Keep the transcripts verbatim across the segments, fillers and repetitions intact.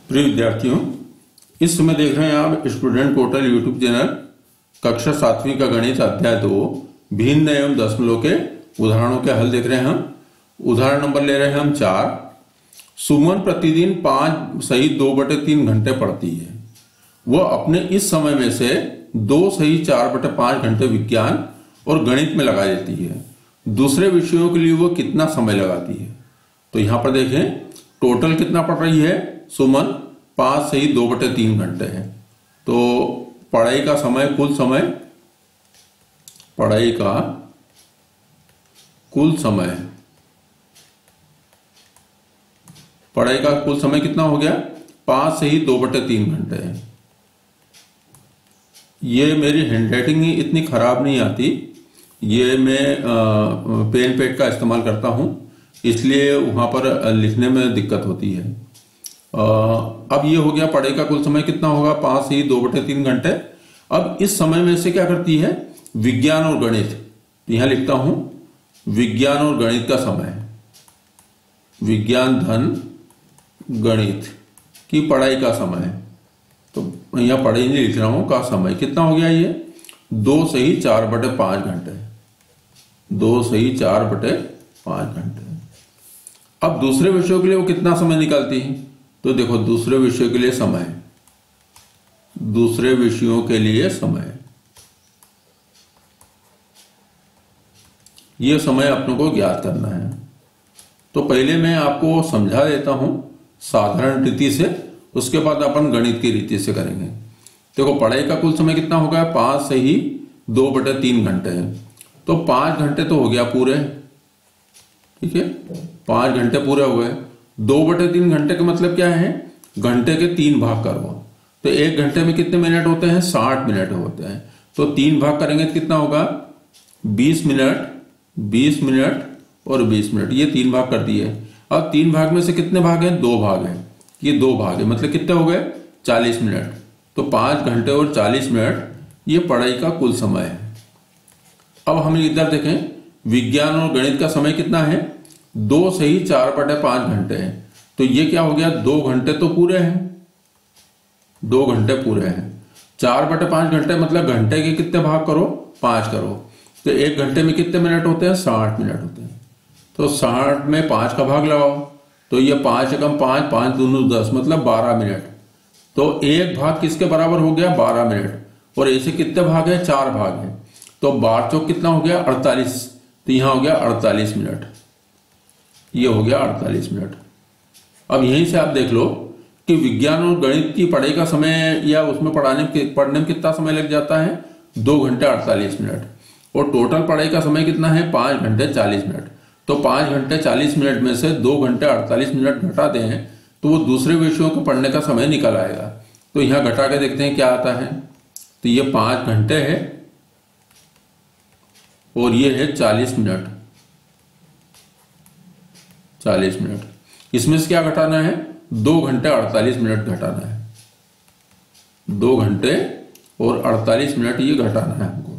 प्रिय विद्यार्थियों, इस समय देख रहे हैं आप स्टूडेंट पोर्टल यूट्यूब चैनल कक्षा सातवीं का गणित अध्याय दो भिन्न एवं दशमलव के उदाहरणों के हल देख रहे हैं हम। उदाहरण नंबर ले रहे हैं हम चार। सुमन प्रतिदिन पांच सही दो बटे तीन घंटे पढ़ती है। वह अपने इस समय में से दो सही चार बटे पांच घंटे विज्ञान और गणित में लगा देती है। दूसरे विषयों के लिए वह कितना समय लगाती है? तो यहां पर देखें टोटल कितना पढ़ रही है सुमन, पांच सही दो बटे तीन घंटे है। तो पढ़ाई का समय कुल समय पढ़ाई का कुल समय पढ़ाई का कुल समय कितना हो गया? पांच सही दो बटे तीन घंटे है। ये मेरी हैंडराइटिंग इतनी खराब नहीं आती, ये मैं आ, पेन पेड का इस्तेमाल करता हूं, इसलिए वहां पर लिखने में दिक्कत होती है। आ, अब ये हो गया पढ़ाई का कुल समय कितना होगा? पांच सही दो बटे तीन घंटे। अब इस समय में से क्या करती है? विज्ञान और गणित। यहां लिखता हूं विज्ञान और गणित का समय, विज्ञान धन गणित की पढ़ाई का समय। तो यहां पढ़ाई नहीं लिख रहा हूं, का समय कितना हो गया? ये दो सही चार बटे पांच घंटे, दो सही चार बटे पांच घंटे। अब दूसरे विषयों के लिए वो कितना समय निकालती है? तो देखो दूसरे विषय के लिए समय, दूसरे विषयों के लिए समय, यह समय अपनों को ज्ञात करना है। तो पहले मैं आपको समझा देता हूं साधारण रीति से, उसके बाद अपन गणित की रीति से करेंगे। देखो पढ़ाई का कुल समय कितना होगा? पांच सही दो बटे तीन घंटे है। तो पांच घंटे तो हो गया पूरे, ठीक है, पांच घंटे पूरे हो गए। दो बटे तीन घंटे का मतलब क्या है? घंटे के तीन भाग करो। तो एक घंटे में कितने मिनट होते हैं? साठ मिनट होते हैं। तो तीन भाग करेंगे तो कितना होगा? बीस मिनट, बीस मिनट और बीस मिनट, ये तीन भाग कर दिए। अब तीन भाग में से कितने भाग हैं? दो भाग हैं, ये दो भाग है, मतलब कितने हो गए? चालीस मिनट। तो पांच घंटे और चालीस मिनट ये पढ़ाई का कुल समय है। अब हम इधर देखें विज्ञान और गणित का समय कितना है? दो सही चार बटे पांच घंटे है। तो ये क्या हो गया? दो घंटे तो पूरे हैं, दो घंटे पूरे हैं। चार बटे पांच घंटे मतलब घंटे के कितने भाग करो? पांच करो। तो एक घंटे में कितने मिनट होते हैं? साठ मिनट होते हैं। तो साठ में पांच का भाग लगाओ, तो ये पांच एकम पांच, पांच दूनो दस, मतलब बारह मिनट। तो एक भाग किसके बराबर हो गया? बारह मिनट। और ऐसे कितने भाग है? चार भाग है। तो बारह चौक कितना हो गया? अड़तालीस। तो यहां हो गया अड़तालीस मिनट, ये हो गया अड़तालीस मिनट। अब यहीं से आप देख लो कि विज्ञान और गणित की पढ़ाई का समय या उसमें पढ़ाने पढ़ने में कितना समय लग जाता है? दो घंटे अड़तालीस मिनट। और टोटल पढ़ाई का समय कितना है? पांच घंटे चालीस मिनट। तो पांच घंटे चालीस मिनट में से दो घंटे अड़तालीस मिनट घटा दें तो वो दूसरे विषयों को पढ़ने का समय निकल आएगा। तो यहां घटा के देखते हैं क्या आता है। तो ये पांच घंटे है और ये है चालीस मिनट, चालीस मिनट। इसमें से क्या घटाना है? दो घंटे अड़तालीस मिनट घटाना है, दो घंटे और अड़तालीस मिनट ये घटाना है हमको।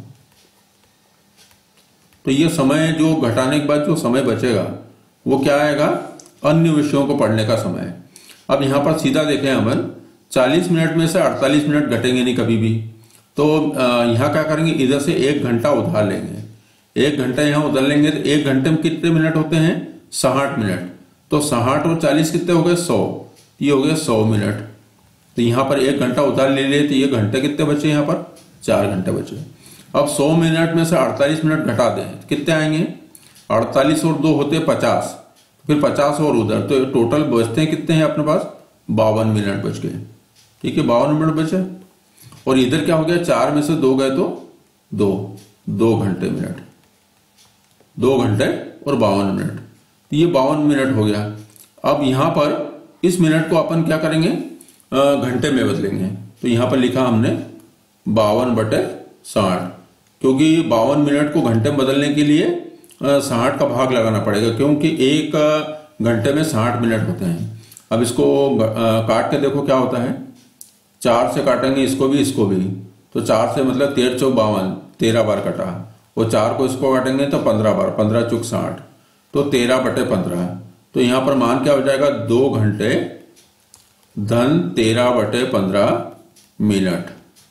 तो ये समय जो घटाने के बाद जो समय बचेगा वो क्या आएगा? अन्य विषयों को पढ़ने का समय। अब यहां पर सीधा देखें अमन, चालीस मिनट में से अड़तालीस मिनट घटेंगे नहीं कभी भी। तो यहां क्या करेंगे? इधर से एक घंटा उधार लेंगे, एक घंटा यहां उधार लेंगे। तो एक घंटे में कितने मिनट होते हैं? साठ मिनट। तो साठ और चालीस कितने हो गए? सौ। ये हो गए सौ मिनट। तो यहां पर एक घंटा उधार ले लिए तो ये घंटे कितने बचे? यहां पर चार घंटे बचे। अब सौ मिनट में से अड़तालीस मिनट घटा दें, कितने आएंगे? अड़तालीस और दो होते पचास, फिर पचास और उधर, तो टोटल बचते हैं कितने हैं अपने पास? बावन मिनट बच गए, ठीक है, बावन मिनट बचे। और इधर क्या हो गया? चार में से दो गए तो दो, दो घंटे मिनट, दो घंटे और बावन मिनट। तो ये बावन मिनट हो गया। अब यहां पर इस मिनट को अपन क्या करेंगे? घंटे में बदलेंगे। तो यहां पर लिखा हमने बावन बटे साठ, क्योंकि बावन मिनट को घंटे में बदलने के लिए साठ का भाग लगाना पड़ेगा, क्योंकि एक घंटे में साठ मिनट होते हैं। अब इसको काट के देखो क्या होता है। चार से काटेंगे इसको भी इसको भी, तो चार से मतलब तेरह चौक बावन, तेरह बार कटा। और चार को इसको काटेंगे तो पंद्रह बार, पंद्रह चौक साठ, तो तेरह बटे पंद्रह। तो यहां पर मान क्या हो जाएगा? दो घंटे धन तेरह बटे पंद्रह मिनट,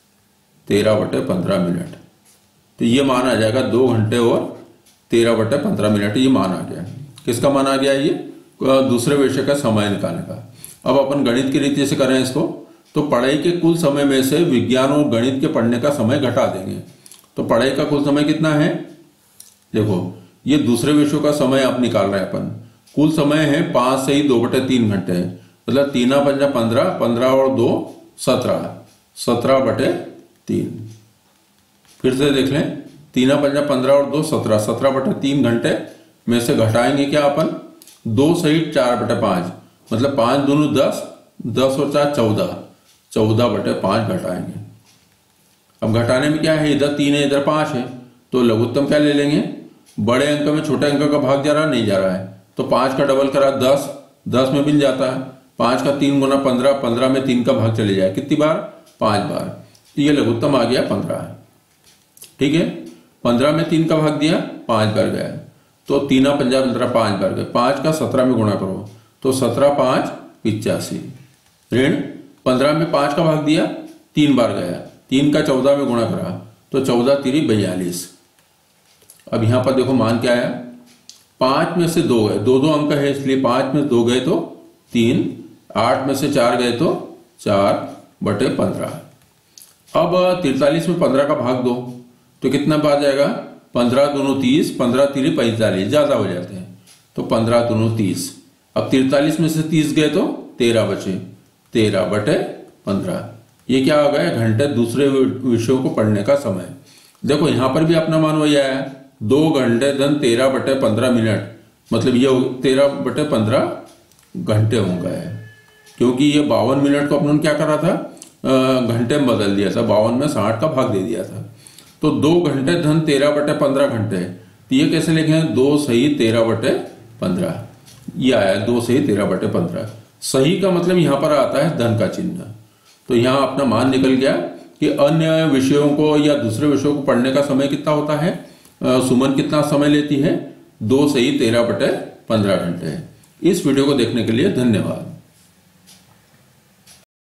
तेरह बटे पंद्रह मिनट। तो ये मान आ जाएगा दो घंटे और तेरह बटे पंद्रह मिनट, ये मान आ गया। किसका मान आ गया? ये दूसरे विषय का समय निकालने का। अब अपन गणित की रीति से करें इसको, तो पढ़ाई के कुल समय में से विज्ञान और गणित के पढ़ने का समय घटा देंगे। तो पढ़ाई का कुल समय कितना है? देखो, ये दूसरे विषयों का समय आप निकाल रहे हैं अपन। कुल समय है पांच से ही दो बटे तीन घंटे, मतलब तीना पंजा पंद्रह, पंद्रह और दो सत्रह, सत्रह बटे तीन। फिर से देख लें, तीना पंजा पंद्रह और दो सत्रह, सत्रह बटे तीन घंटे में से घटाएंगे क्या अपन? दो सहित चार बटे पांच, मतलब पांच दूनी दस, दस और चार चौदह, चौदह बटे पांच घटाएंगे। अब घटाने में क्या है, इधर तीन है इधर पांच है, तो लघुत्तम क्या ले लेंगे? बड़े अंक में छोटे अंक का भाग जा रहा नहीं जा रहा है, तो पांच का डबल करा दस, दस में मिल जाता है। पांच का तीन गुना पंद्रह, पंद्रह में तीन का भाग चले जाए, कितनी बार? पांच बार। ये लघुत्तम आ गया पंद्रह। ठीक है, पंद्रह में तीन का भाग दिया, पांच बार गया, तो तीना पंजा पंद्रह, पांच बार गए। पांच का सत्रह में गुणा करो, तो सत्रह पांच पिचासी, ऋण पंद्रह में पांच का भाग दिया, तीन बार गया, तीन का चौदह में गुणा करा, तो चौदह तिरी बयालीस। अब यहां पर देखो मान क्या आया? पांच में से दो गए, दो दो अंक है इसलिए पांच में दो गए तो तीन, आठ में से चार गए तो चार बटे पंद्रह। अब तिरतालीस में पंद्रह का भाग दो तो कितना आ जाएगा? पंद्रह दोनों तीस, पंद्रह तिरी पैंतालीस, ज्यादा हो जाते हैं, तो पंद्रह दोनों तीस। अब तिरतालीस में से तीस गए तो तेरह बचे, तेरह बटे पंद्रह। ये क्या आ गया? घंटे दूसरे विषयों को पढ़ने का समय। देखो यहां पर भी अपना मान वही आया, दो घंटे धन तेरह बटे पंद्रह मिनट, मतलब ये तेरह बटे पंद्रह घंटे हो गए, क्योंकि ये बावन मिनट को अपने क्या करा था? घंटे में बदल दिया था, बावन में साठ का भाग दे दिया था। तो दो घंटे धन तेरह बटे पंद्रह घंटे, तो ये कैसे लिखेंगे? दो सही तेरह बटे पंद्रह, ये आया दो सही तेरह बटे पंद्रह। सही का मतलब यहां पर आता है धन का चिन्ह। तो यहां अपना मान निकल गया कि अन्य विषयों को या दूसरे विषयों को पढ़ने का समय कितना होता है? सुमन कितना समय लेती है? दो सही तेरह बटे पंद्रह घंटे। इस वीडियो को देखने के लिए धन्यवाद।